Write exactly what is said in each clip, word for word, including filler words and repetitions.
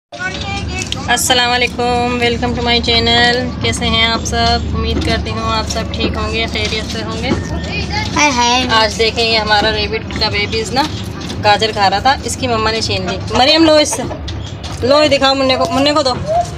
अस्सलाम वालेकुम, welcome to my channel. कैसे हैं आप सब? उम्मीद करती हूँ आप सब ठीक होंगे, खैरियत से होंगे। हाय हाय। आज देखें ये हमारा रेबिट का बेबीज ना गाजर खा रहा था, इसकी मम्मा ने छीन ली। मरियम लो इससे, लो दिखाओ मुन्ने को, मुन्ने को दो।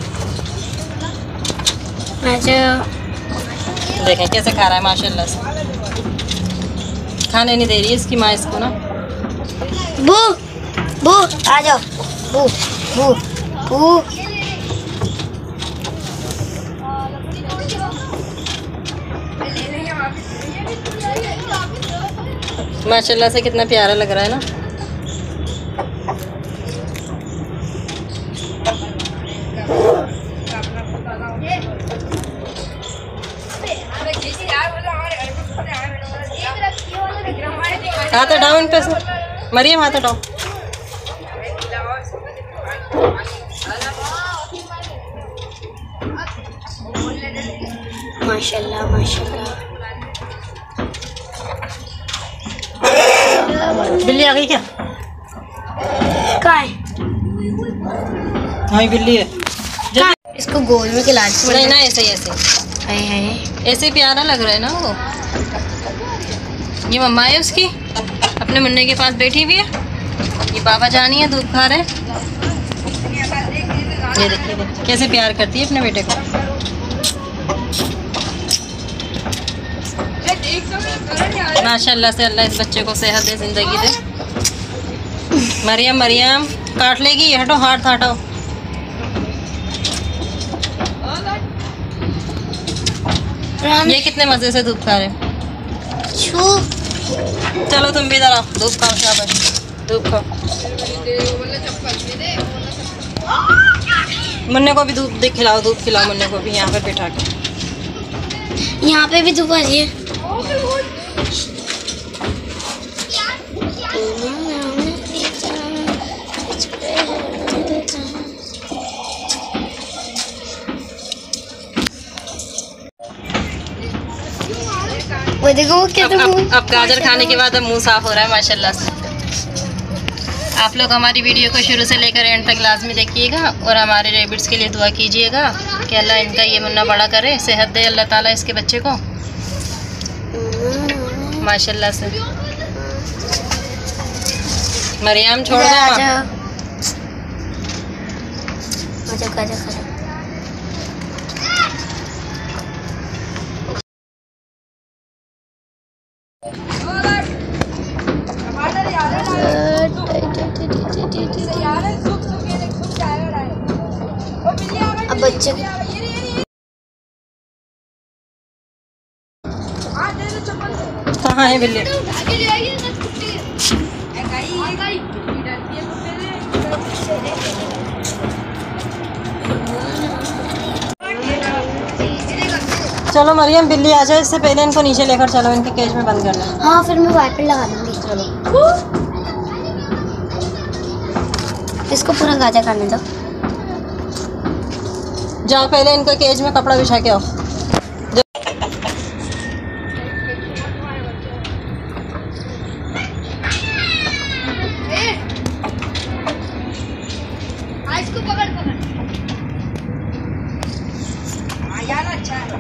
देखें कैसे खा रहा है माशाल्लाह से। खाने नहीं दे रही है इसकी माँ इसको ना। बू बू आ जाओ, बू बू बू। माशाल्लाह से कितना प्यारा लग रहा है ना। हाथ हटाओ इन पे से, मरियम हाथ हटाओ। माशाल्लाह माशाल्लाह। बिल्ली आ गई क्या? कहाँ है? हाँ बिल्ली है। इसको गोल में खिला। नहीं ना, ऐसे ही ऐसे हाय हाय। ऐसे प्यारा लग रहा है ना वो। ये मम्मा है उसकी, अपने मुन्ने के पास बैठी हुई है। ये बाबा जानी है, दूध खा रहे हैं। ये देखिए कैसे प्यार करती है अपने बेटे को। माशाल्लाह से अल्लाह इस बच्चे को सेहत दे, जिंदगी दे। मरियम मरियम काट लेगी, हटो हाथ हटाओ। ये कितने मजे से दूध खा रहे हैं। चलो तुम भी इधर आओ, दूध खाओ, शाबाश दूध खाओ। मुन्ने को भी दूध खिलाओ, दूध खिलाओ मुन्ने को भी, यहाँ पे बैठा के। यहाँ पे भी दूध आ रही है। वो देखो वो क्या। अब, अब, अब गाजर खाने के बाद अब मुंह साफ हो रहा है माशाल्लाह से। आप लोग हमारी वीडियो को शुरू से लेकर एंड तक लाजमी देखिएगा और हमारे रेबिट्स के लिए दुआ कीजिएगा कि अल्लाह इनका ये मुन्ना बड़ा करे, सेहत दे अल्लाह ताला इसके बच्चे को माशाल्लाह से। मरियम छोड़ दो। अब बच्चे कहाँ है बिल्ली? चलो मरियम बिल्ली आ जाए, इससे पहले इनको नीचे लेकर चलो, इनके केज में बंद करना। हाँ फिर मैं वाइपर लगा दूंगी। चलो इसको पूरा गाजर करने दो। जाओ पहले इनके केज में कपड़ा बिछा के आओ। इसको पकड़ पकड़। यार अच्छा है।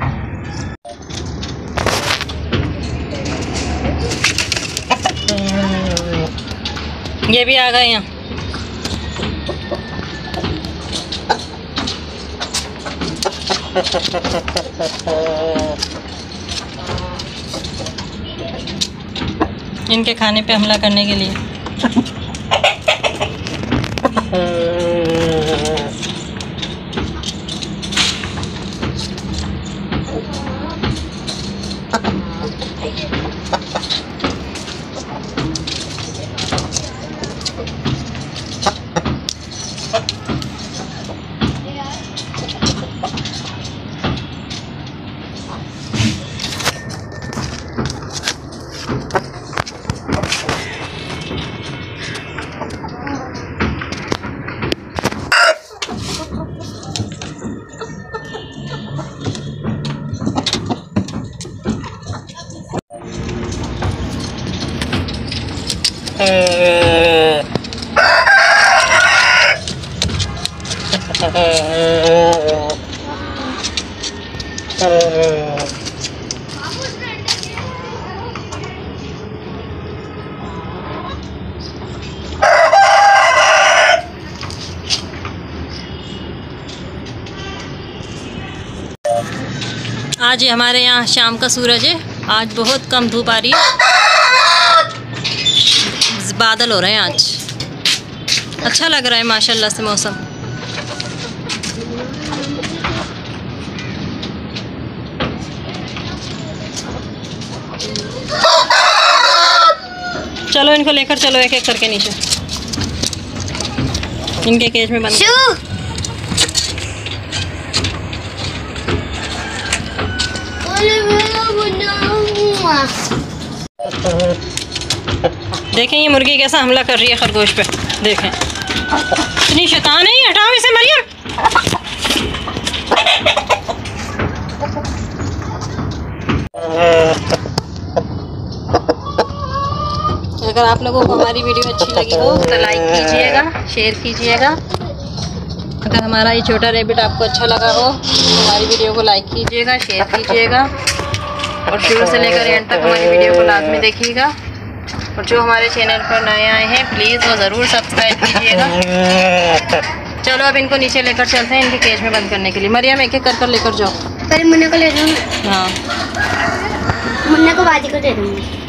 ये भी आ गए यहाँ। इनके खाने पे हमला करने के लिए। आज हमारे यहाँ शाम का सूरज है। आज बहुत कम धूप आ रही है, बादल हो रहे हैं आज। अच्छा लग रहा है माशाल्लाह से मौसम। चलो इनको लेकर चलो एक एक करके नीचे, इनके केज में बंद। देखें ये मुर्गी कैसा हमला कर रही है खरगोश पे। देखें इतनी शैतान है, हटाओ इसे मरियम। अगर आप लोगों को हमारी वीडियो अच्छी लगी हो तो लाइक कीजिएगा, शेयर कीजिएगा। अगर हमारा ये छोटा रैबिट आपको अच्छा लगा हो तो हमारी वीडियो को लाइक कीजिएगा, शेयर कीजिएगा और शुरू से लेकर एंड तक हमारी वीडियो को लाजमी देखिएगा। और जो हमारे चैनल पर नए आए हैं प्लीज़ वो ज़रूर सब्सक्राइब कीजिएगा। चलो अब इनको नीचे लेकर चलते हैं इनके केज में बंद करने के लिए। मरियम एक एक कर कर लेकर जाओ। पहले मुन्ना को ले दूँगी। हाँ मुन्ना को बाजी को दे दूँगी।